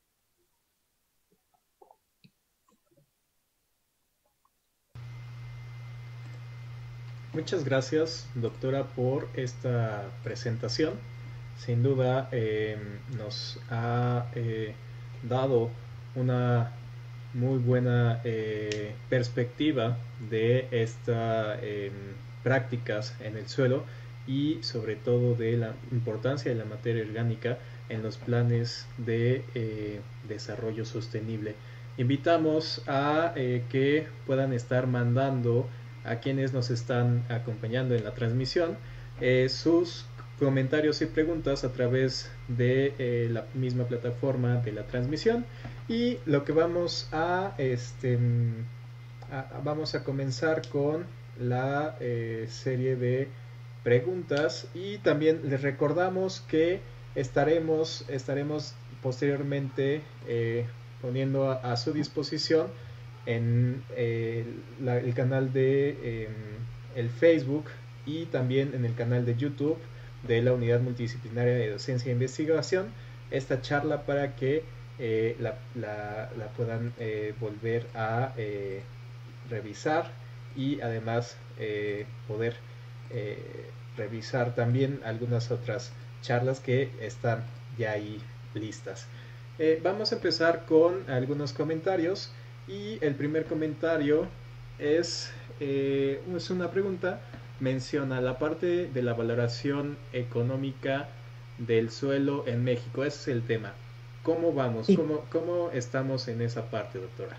Muchas gracias, doctora, por esta presentación. Sin duda eh, nos ha eh, dado una muy buena eh, perspectiva de estas eh, prácticas en el suelo y sobre todo de la importancia de la materia orgánica en los planes de eh, desarrollo sostenible. Invitamos a eh, que puedan estar mandando a quienes nos están acompañando en la transmisión eh, sus comentarios y preguntas a través de eh, la misma plataforma de la transmisión, y lo que vamos a este a, vamos a comenzar con la eh, serie de preguntas, y también les recordamos que estaremos estaremos posteriormente eh, poniendo a, a su disposición en eh, la, el canal de eh, el Facebook y también en el canal de YouTube de la Unidad Multidisciplinaria de Docencia e Investigación esta charla para que eh, la, la, la puedan eh, volver a eh, revisar, y además eh, poder eh, revisar también algunas otras charlas que están ya ahí listas. Eh, vamos a empezar con algunos comentarios. Y el primer comentario es, eh, es una pregunta, menciona la parte de la valoración económica del suelo en México. Ese es el tema. ¿Cómo vamos? Sí. ¿Cómo, cómo estamos en esa parte, doctora?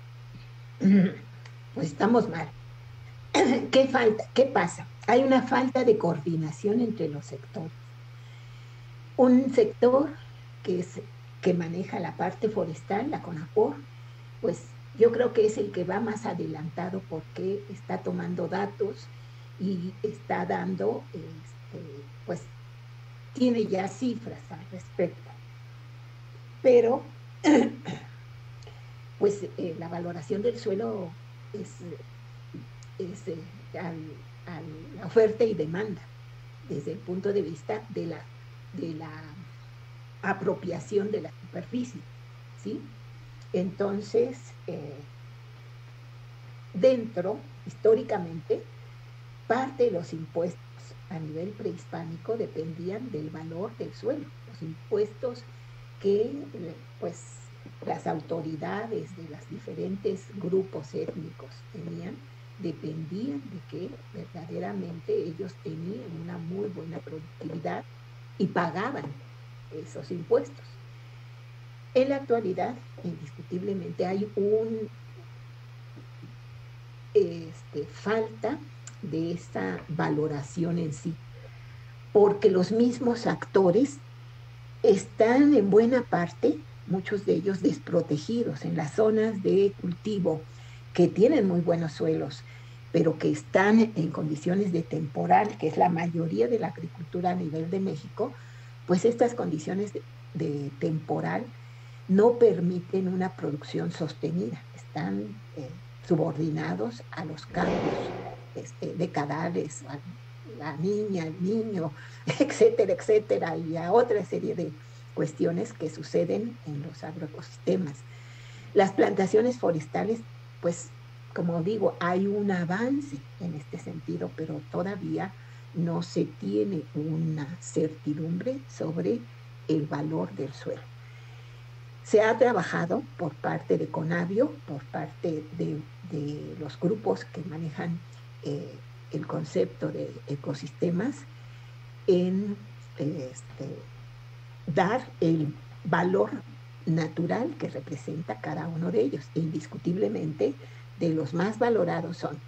Pues estamos mal. ¿Qué falta? ¿Qué pasa? Hay una falta de coordinación entre los sectores. Un sector que, es, que maneja la parte forestal, la CONAFOR, pues yo creo que es el que va más adelantado porque está tomando datos y está dando, este, pues tiene ya cifras al respecto. Pero, pues eh, la valoración del suelo es, es eh, al, a la oferta y demanda desde el punto de vista de la, de la apropiación de la superficie, ¿sí? Entonces, eh, dentro, históricamente, parte de los impuestos a nivel prehispánico dependían del valor del suelo, los impuestos que pues, las autoridades de los diferentes grupos étnicos tenían dependían de que verdaderamente ellos tenían una muy buena productividad y pagaban esos impuestos. En la actualidad, indiscutiblemente, hay un este, falta de esta valoración en sí, porque los mismos actores están en buena parte, muchos de ellos desprotegidos en las zonas de cultivo que tienen muy buenos suelos, pero que están en condiciones de temporal, que es la mayoría de la agricultura a nivel de México, pues estas condiciones de, de temporal no permiten una producción sostenida, están eh, subordinados a los cambios este, decadales, a la niña, el niño, etcétera, etcétera, y a otra serie de cuestiones que suceden en los agroecosistemas. Las plantaciones forestales, pues, como digo, hay un avance en este sentido, pero todavía no se tiene una certidumbre sobre el valor del suelo. Se ha trabajado por parte de Conavio, por parte de, de los grupos que manejan eh, el concepto de ecosistemas, en este, dar el valor natural que representa cada uno de ellos. E indiscutiblemente, de los más valorados son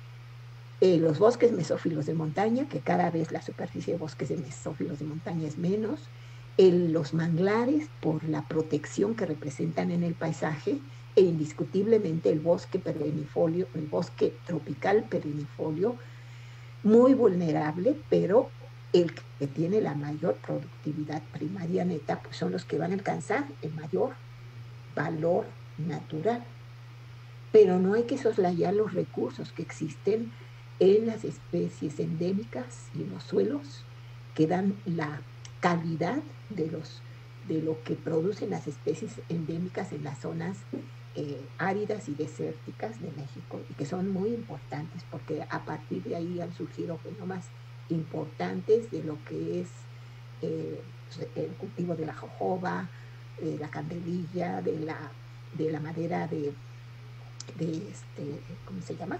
eh, los bosques mesófilos de montaña, que cada vez la superficie de bosques de mesófilos de montaña es menos, el, los manglares por la protección que representan en el paisaje, e indiscutiblemente el bosque perennifolio, el bosque tropical perennifolio, muy vulnerable, pero el que tiene la mayor productividad primaria neta, pues son los que van a alcanzar el mayor valor natural. Pero no hay que soslayar los recursos que existen en las especies endémicas y en los suelos que dan la calidad de, los, de lo que producen las especies endémicas en las zonas eh, áridas y desérticas de México, y que son muy importantes porque a partir de ahí han surgido fenómenos importantes de lo que es eh, el cultivo de la jojoba, de la candelilla, de la, de la madera de, de este, ¿cómo se llama?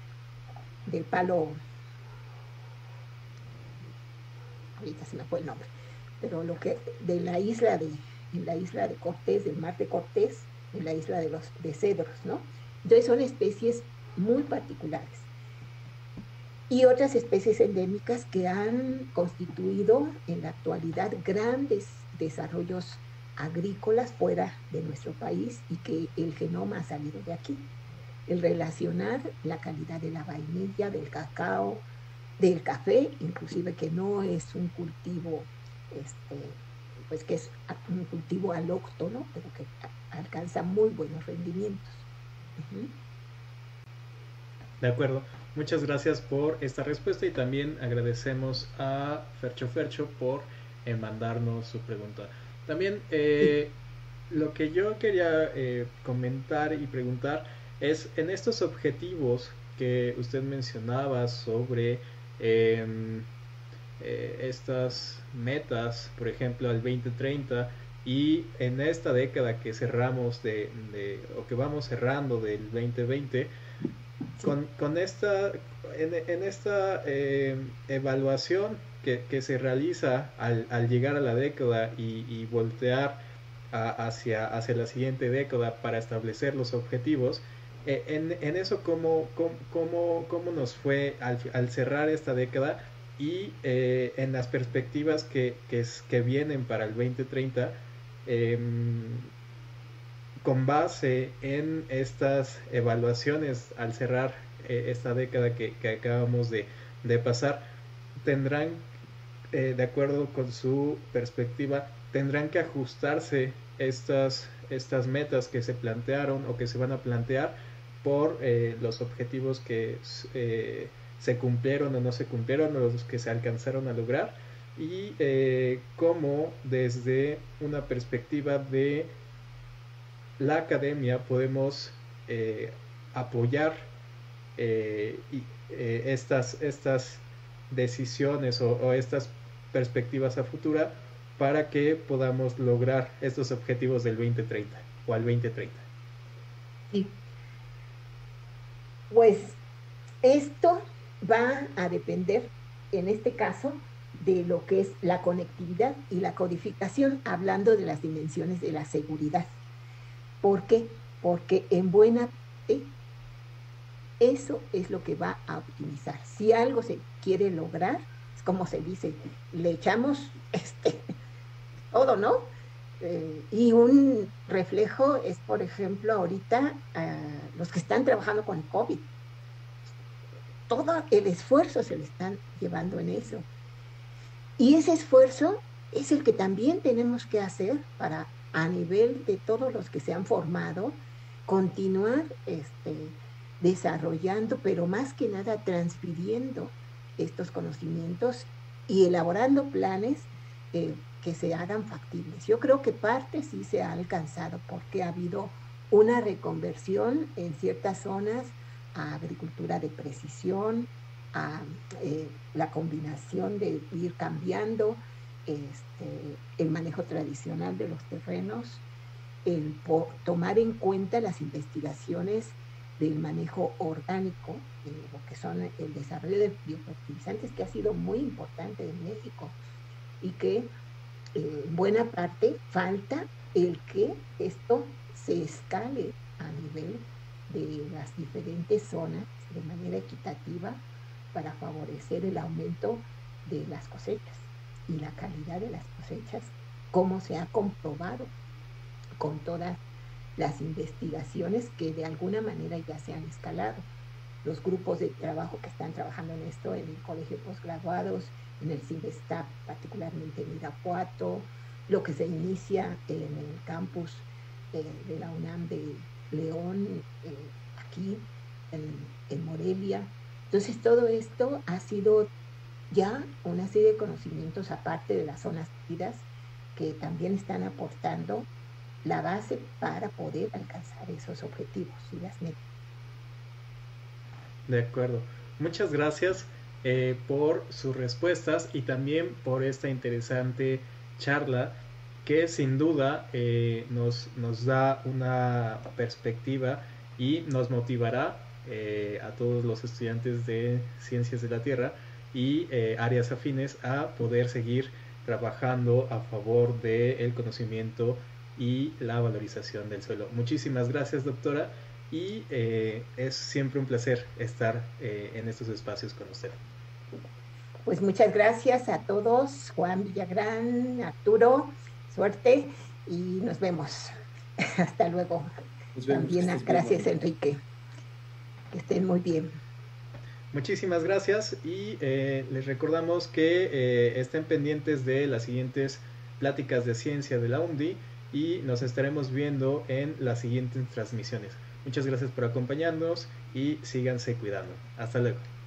Del palo, ahorita se me fue el nombre, pero lo que, de la isla de, en la isla de Cortés, del mar de Cortés, en la isla de los de cedros, ¿no? Entonces son especies muy particulares. Y otras especies endémicas que han constituido en la actualidad grandes desarrollos agrícolas fuera de nuestro país y que el genoma ha salido de aquí. El relacionar la calidad de la vainilla, del cacao, del café, inclusive que no es un cultivo, este, pues que es un cultivo alóctono, pero que alcanza muy buenos rendimientos. Uh-huh. De acuerdo. Muchas gracias por esta respuesta y también agradecemos a Fercho Fercho por eh, mandarnos su pregunta. También eh, lo que yo quería eh, comentar y preguntar es en estos objetivos que usted mencionaba sobre eh, eh, estas metas, por ejemplo, al veinte treinta, y en esta década que cerramos de, de o que vamos cerrando del veinte veinte, Con, con esta, en, en esta eh, evaluación que, que se realiza al, al llegar a la década y, y voltear a, hacia, hacia la siguiente década para establecer los objetivos, eh, en, en eso cómo, cómo, cómo nos fue al, al cerrar esta década y eh, en las perspectivas que, que, que vienen para el veinte treinta, eh, con base en estas evaluaciones al cerrar eh, esta década que, que acabamos de, de pasar, tendrán, eh, de acuerdo con su perspectiva, tendrán que ajustarse estas, estas metas que se plantearon o que se van a plantear por eh, los objetivos que eh, se cumplieron o no se cumplieron, o los que se alcanzaron a lograr, y eh, cómo desde una perspectiva de la academia podemos eh, apoyar eh, y, eh, estas, estas decisiones o, o estas perspectivas a futura para que podamos lograr estos objetivos del veinte treinta o al veinte treinta. Sí. Pues Esto va a depender, en este caso, de lo que es la conectividad y la codificación, hablando de las dimensiones de la seguridad. ¿Por qué? Porque en buena parte eso es lo que va a optimizar. Si algo se quiere lograr, es como se dice, le echamos este, todo, ¿no? Eh, y un reflejo es, por ejemplo, ahorita uh, los que están trabajando con el COVID. Todo el esfuerzo se le están llevando en eso. Y ese esfuerzo es el que también tenemos que hacer para, a nivel de todos los que se han formado, continuar este, desarrollando, pero más que nada transfiriendo estos conocimientos y elaborando planes eh, que se hagan factibles. Yo creo que parte sí se ha alcanzado porque ha habido una reconversión en ciertas zonas a agricultura de precisión, a eh, la combinación de ir cambiando este, el manejo tradicional de los terrenos, el por, tomar en cuenta las investigaciones del manejo orgánico, eh, lo que son el desarrollo de biofertilizantes, que ha sido muy importante en México y que eh, en buena parte falta el que esto se escale a nivel de las diferentes zonas de manera equitativa para favorecer el aumento de las cosechas y la calidad de las cosechas, como se ha comprobado con todas las investigaciones que de alguna manera ya se han escalado. Los grupos de trabajo que están trabajando en esto en el Colegio de Postgraduados, en el CINVESTAP, particularmente en Irapuato, lo que se inicia en el campus eh, de la UNAM de León, eh, aquí en, en Morelia. Entonces todo esto ha sido ya una serie de conocimientos aparte de las zonas vidas que también están aportando la base para poder alcanzar esos objetivos y las metas. De acuerdo. Muchas gracias eh, por sus respuestas y también por esta interesante charla que sin duda eh, nos, nos da una perspectiva y nos motivará eh, a todos los estudiantes de Ciencias de la Tierra y eh, áreas afines a poder seguir trabajando a favor del conocimiento y la valorización del suelo. Muchísimas gracias, doctora, y eh, es siempre un placer estar eh, en estos espacios con usted. Pues muchas gracias a todos, Juan Villagrán, Arturo, suerte y nos vemos. Hasta luego. Nos vemos. También gracias, bien, Enrique. Que estén muy bien. Muchísimas gracias y eh, les recordamos que eh, estén pendientes de las siguientes pláticas de ciencia de la U N D I y nos estaremos viendo en las siguientes transmisiones. Muchas gracias por acompañarnos y síganse cuidando. Hasta luego.